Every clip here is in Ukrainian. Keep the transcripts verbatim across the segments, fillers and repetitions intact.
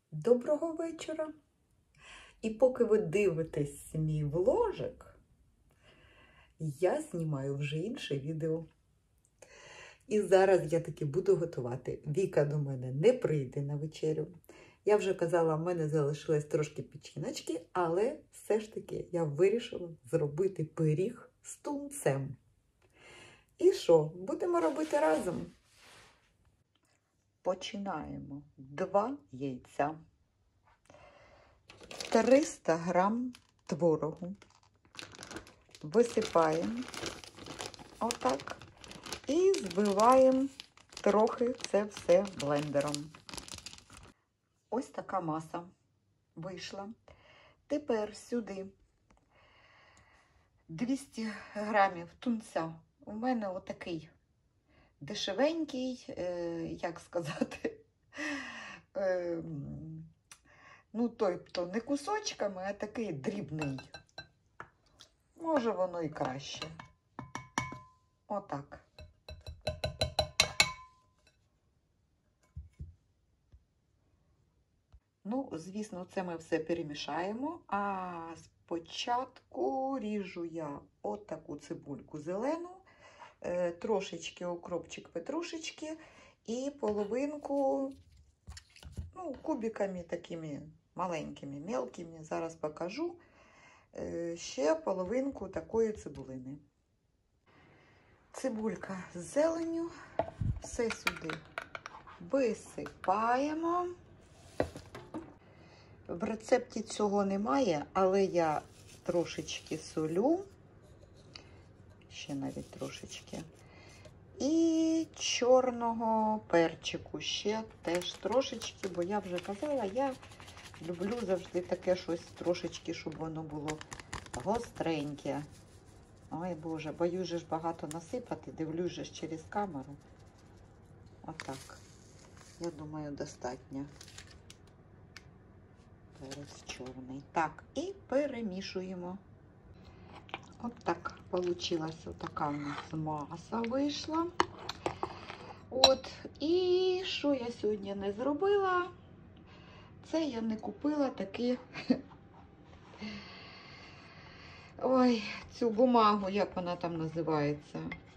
Доброго вечора! І поки ви дивитесь мій вложик, я знімаю вже інше відео. І зараз я таки буду готувати. Віка до мене не прийде на вечерю. Я вже казала, в мене залишилось трошки печіночки, але все ж таки я вирішила зробити пиріг з тунцем. І що? Будемо робити разом. Починаємо. Два яйця. триста грам творогу висипаємо отак і збиваємо трохи це все блендером. Ось така маса вийшла. Тепер сюди двісті грамів тунця. У мене отакий дешевенький, як сказати, ну, тобто не кусочками, а такий дрібний. Може, воно і краще. Отак. Ну, звісно, це ми все перемішаємо. А спочатку ріжу я отаку цибульку зелену, трошечки укропчик петрушечки і половинку, ну, кубиками такими маленькими, мелкими, зараз покажу, ще половинку такої цибулини. Цибулька з зеленню, все сюди висипаємо. В рецепті цього немає, але я трошечки солю, ще навіть трошечки, і чорного перчику ще теж трошечки, бо я вже казала, я люблю завжди таке щось трошечки, щоб воно було гостреньке. Ой, Боже, боюсь же ж багато насипати, дивлюсь же ж через камеру. Отак. Я думаю, достатньо. Перець чорний. Так, і перемішуємо. От так получилась отака у нас маса вийшла. От, і що я сьогодні не зробила? Це я не купила такі, ой, цю бумагу, як вона там називається.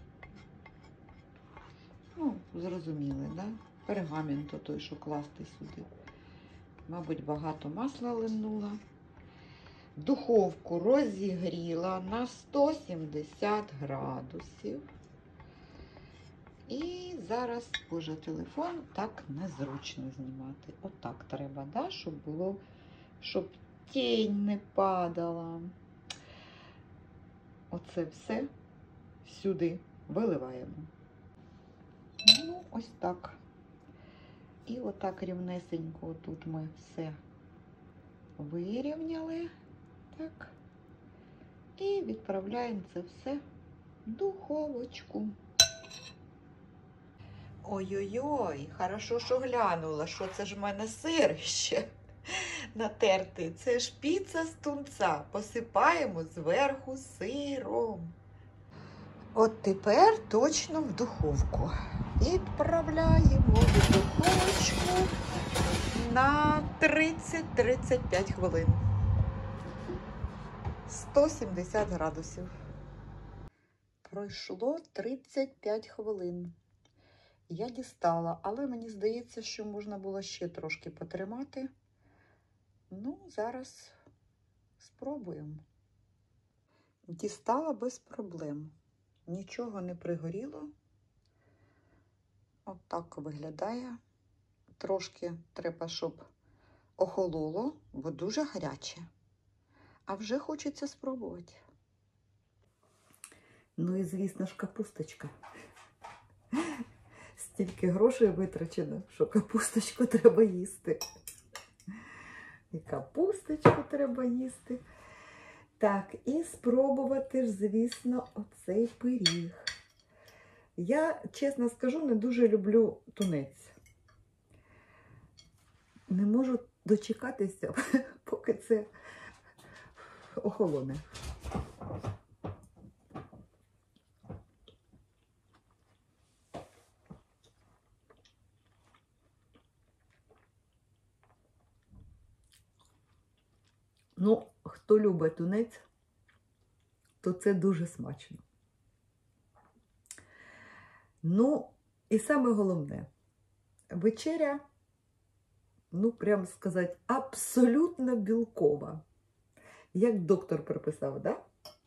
Ну, зрозуміли, да? Пергамент той, що класти сюди. Мабуть, багато масла линула. Духовку розігріла на сто сімдесят градусів. І зараз, боже, телефон так незручно знімати. Отак треба, да? Щоб було, щоб тінь не падала. Оце все сюди виливаємо. Ну, ось так. І отак рівнесенько тут ми все вирівняли. Так. І відправляємо це все в духовочку. Ой-ой-ой, хорошо, що глянула, що це ж в мене сир ще натертий. Це ж піца з тунця. Посипаємо зверху сиром. От тепер точно в духовку. Відправляємо в духовочку на тридцять-тридцять п'ять хвилин. сто сімдесят градусів. Пройшло тридцять п'ять хвилин. Я дістала, але мені здається, що можна було ще трошки потримати. Ну, зараз спробуємо. Дістала без проблем. Нічого не пригоріло. От так виглядає. Трошки треба, щоб охололо, бо дуже гаряче. А вже хочеться спробувати. Ну і, звісно ж, капусточка. Стільки грошей витрачено, що капусточку треба їсти. І капусточку треба їсти. Так, і спробувати ж, звісно, оцей пиріг. Я, чесно скажу, не дуже люблю тунець. Не можу дочекатися, поки це охолоне. Ну, хто любить тунець, то це дуже смачно. Ну, і саме головне, вечеря, ну, прямо сказати, абсолютно білкова. Як доктор приписав, да?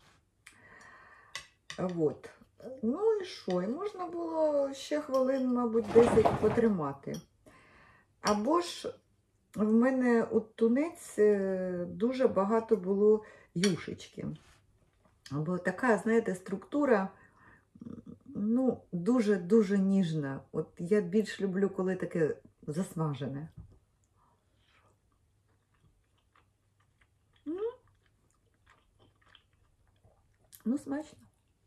Вот. Ну і що? І можна було ще хвилин, мабуть, десять потримати. Або ж в мене от тунець дуже багато було юшечки. Бо така, знаєте, структура, ну, дуже-дуже ніжна. От я більш люблю, коли таке засмажене. Ну, ну смачно.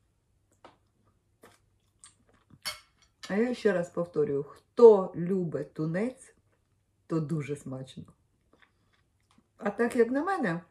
А я ще раз повторюю, хто любить тунець, то дуже смачно. А так, як на мене,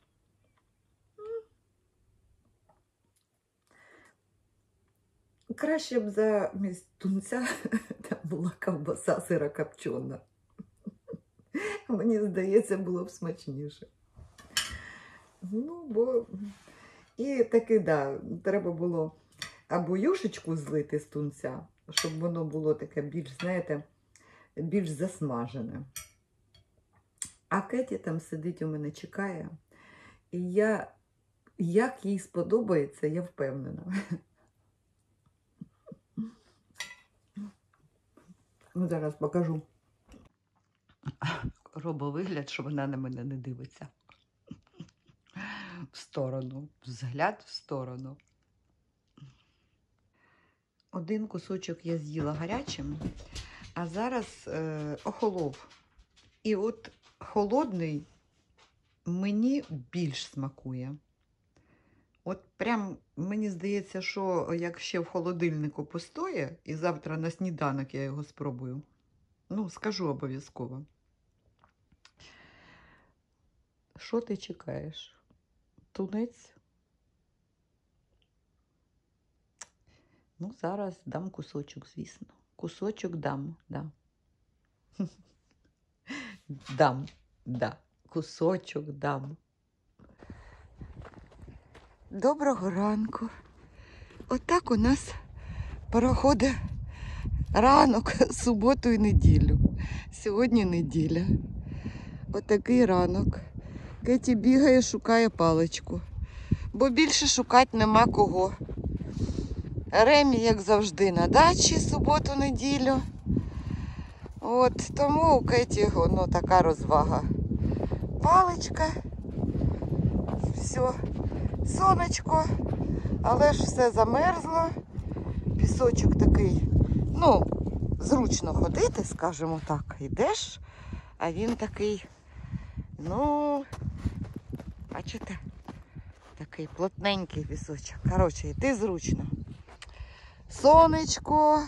краще б замість тунця там була ковбаса сирокопчена. Мені здається, було б смачніше. Ну, бо... І таки, да, треба було або юшечку злити з тунця, щоб воно було таке більш, знаєте, більш засмажене. А Кеті там сидить у мене, чекає. І я, як їй сподобається, я впевнена. Ну, зараз покажу. Робить вигляд, що вона на мене не дивиться. В сторону, взгляд в сторону. Один кусочок я з'їла гарячим, а зараз е, охолов. І от холодний мені більш смакує. От прям мені здається, що як ще в холодильнику постоє, і завтра на сніданок я його спробую. Ну, скажу обов'язково. Що ти чекаєш? Тунець? Ну, зараз дам кусочок, звісно. Кусочок дам, да. Дам, да. Кусочок дам. Доброго ранку. Отак у нас проходить ранок, суботу і неділю. Сьогодні неділя. Отакий ранок. Кеті бігає, шукає паличку. Бо більше шукати нема кого. Ремі, як завжди, на дачі суботу-неділю. От, тому у Кеті воно така розвага. Паличка. Все. Сонечко. Але ж все замерзло. Пісочок такий, ну, зручно ходити, скажімо так. Йдеш, а він такий, ну, бачите, такий плотненький пісочок. Коротше, йти зручно. Сонечко,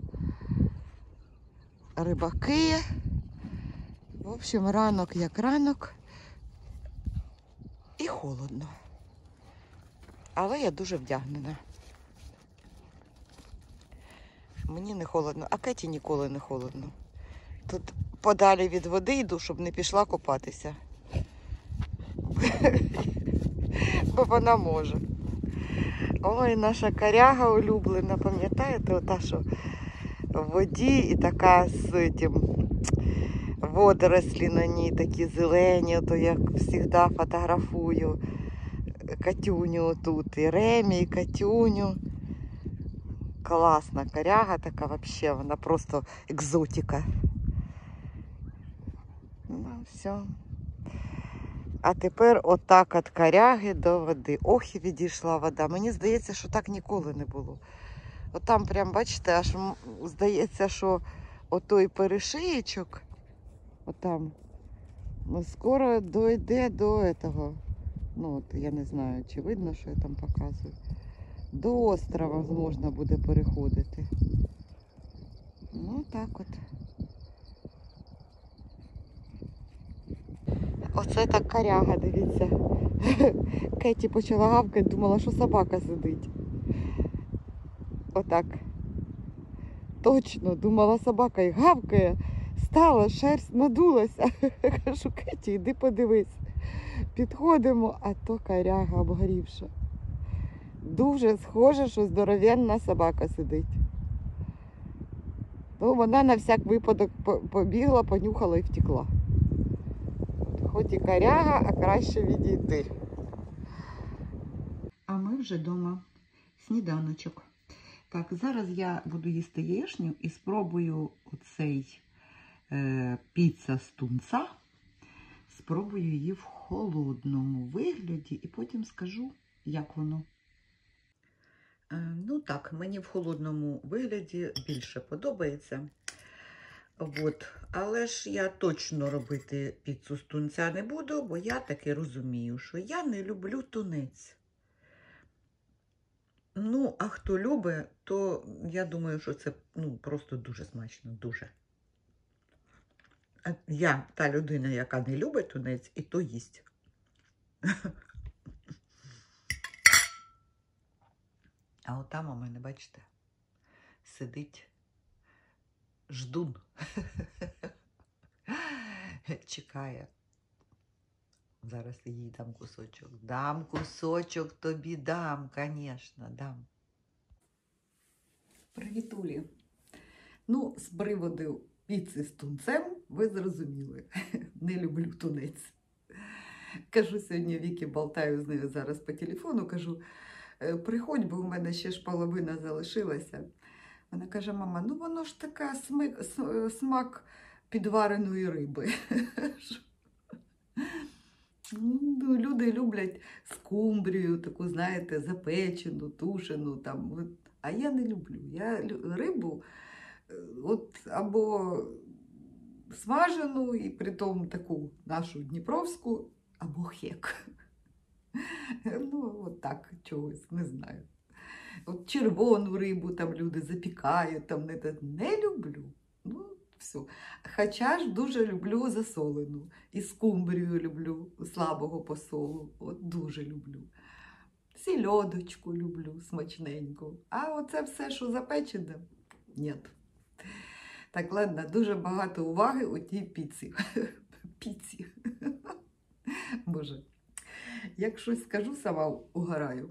рибаки. В общем, ранок як ранок. І холодно. Але я дуже вдягнена. Мені не холодно, а Кеті ніколи не холодно. Тут подалі від води йду, щоб не пішла купатися. Бо вона може. Ой, наша коряга улюблена, пам'ятаєте, ота, що в воді і така з тим водорослі на ній такі зелені, ото як завжди фотографую Катюню тут, і Ремі, і Катюню. Класна коряга така, вообще, вона просто екзотика. Ну, все. А тепер отак від коряги до води. Ох, і відійшла вода. Мені здається, що так ніколи не було. От там прям, бачите, аж здається, що отой перешиєчок, отам, скоро дойде до этого. Ну, от я не знаю, чи видно, що я там показую. До острова можна буде переходити. Ну, так от. Оце так коряга, дивіться. Кеті почала гавкати, думала, що собака сидить. Отак. Точно, думала, собака і гавкає. встала, шерсть надулася. Кажу, Кеті, йди подивись. Підходимо, а то коряга обгорівша. Дуже схоже, що здоровенна собака сидить. Ну, вона на всяк випадок побігла, понюхала і втекла. Хоч і коряга, а краще відійти. А ми вже вдома. Сніданочок. Так, зараз я буду їсти яєчню і спробую оцей е, піца з тунца. Спробую її в холодному вигляді і потім скажу, як воно. Е, ну так, мені в холодному вигляді більше подобається. От. Але ж я точно робити піцу з тунця не буду, бо я таки розумію, що я не люблю тунець. Ну, а хто любить, то я думаю, що це ну, просто дуже смачно, дуже. Я та людина, яка не любить тунець, і то їсть. А отам у мене, бачите, сидить ждун. Чекає. Зараз їй дам кусочок. Дам кусочок тобі, дам, звісно, дам. Привітулі. Ну, з приводу піци з тунцем ви зрозуміли. Не люблю тунець. Кажу, сьогодні Вікі болтаю з нею зараз по телефону, кажу, приходь, бо в мене ще ж половина залишилася. Вона каже, мама, ну воно ж така смак, смак підвареної риби. Ну, люди люблять скумбрію, таку, знаєте, запечену, тушену, там. А я не люблю. Я рибу от або смажену, і притом таку нашу дніпровську, або хек. Ну, от так, чогось, не знаю. От червону рибу там люди запікають, там не, не люблю. Ну, все. Хоча ж дуже люблю засолену. І скумбрію люблю, слабого посолу. От дуже люблю. Сільодочку люблю, смачненьку. А оце все, що запечене, ні. Так, ладно, дуже багато уваги у тій піці. Піці. Боже. Як щось скажу, сама угораю.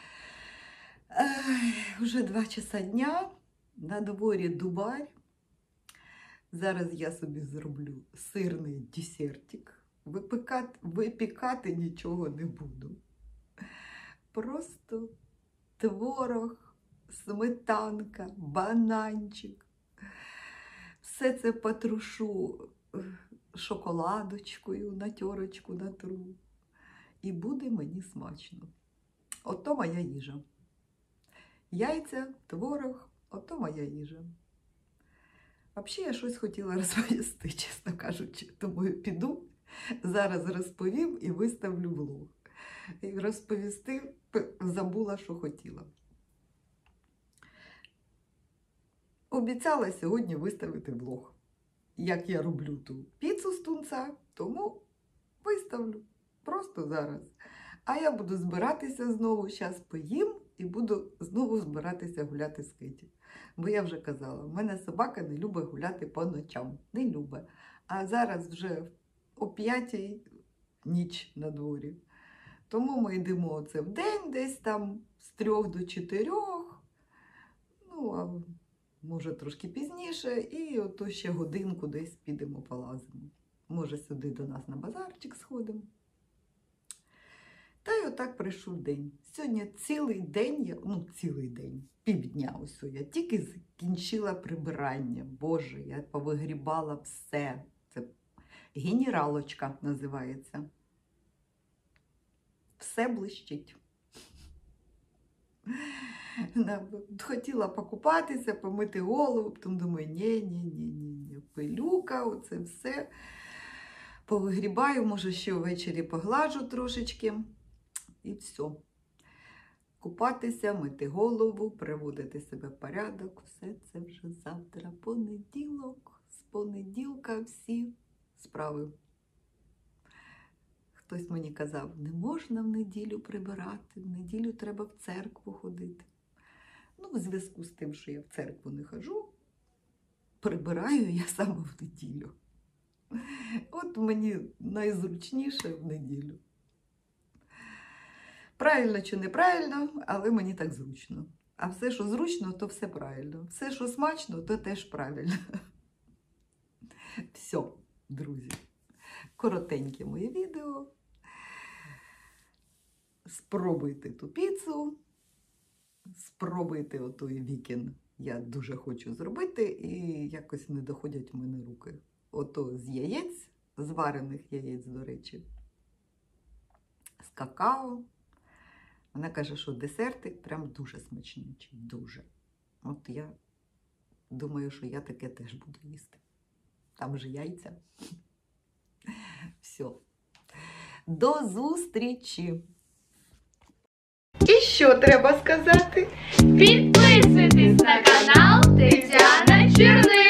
Ай, вже два часа дня, на дворі Дубай. Зараз я собі зроблю сирний десертик. Випікати, випікати нічого не буду. Просто творог, сметанка, бананчик. Все це потрушу шоколадочкою, на терочку натру. І буде мені смачно. Ото моя їжа. Яйця, творог, ото моя їжа. Взагалі, я щось хотіла розповісти, чесно кажучи. Тому я піду, зараз розповім і виставлю влог. І розповісти забула, що хотіла. Обіцяла сьогодні виставити влог. Як я роблю ту піцу з тунця, тому виставлю. Просто зараз. А я буду збиратися знову, зараз поїм і буду знову збиратися гуляти з Кеті. Бо я вже казала, в мене собака не любить гуляти по ночам. Не любить. А зараз вже о п'ятій ніч на дворі. Тому ми йдемо оце в день десь там з трьох до чотирьох. Ну, а може трошки пізніше. І ото ще годинку десь підемо полазимо. Може сюди до нас на базарчик сходимо. Та й отак прийшов день. Сьогодні цілий день, я, ну цілий день, півдня ось, я тільки закінчила прибирання. Боже, я повигрібала все. Це генералочка називається. Все блищить. Хотіла покупатися, помити голову, потім думаю, ні-ні-ні-ні, пилюка, оце все. Повигрібаю, може ще ввечері погладжу трошечки. І все. Купатися, мити голову, приводити себе в порядок. Все це вже завтра. Понеділок. З понеділка всі справи. Хтось мені казав, не можна в неділю прибирати, в неділю треба в церкву ходити. Ну, в зв'язку з тим, що я в церкву не ходжу, прибираю я саме в неділю. От мені найзручніше в неділю. Правильно чи неправильно, але мені так зручно. А все, що зручно, то все правильно. Все, що смачно, то теж правильно. Все, друзі. Коротеньке моє відео. Спробуйте ту піцу. Спробуйте отой вікен. Я дуже хочу зробити і якось не доходять в мене руки. Ото з яєць, з варених яєць, до речі, з какао. Вона каже, що десертик прям дуже смачнючий, дуже. От я думаю, що я таке теж буду їсти. Там же яйця. Все. До зустрічі! І що треба сказати? Підписуйтесь на канал Тетяна Черниш.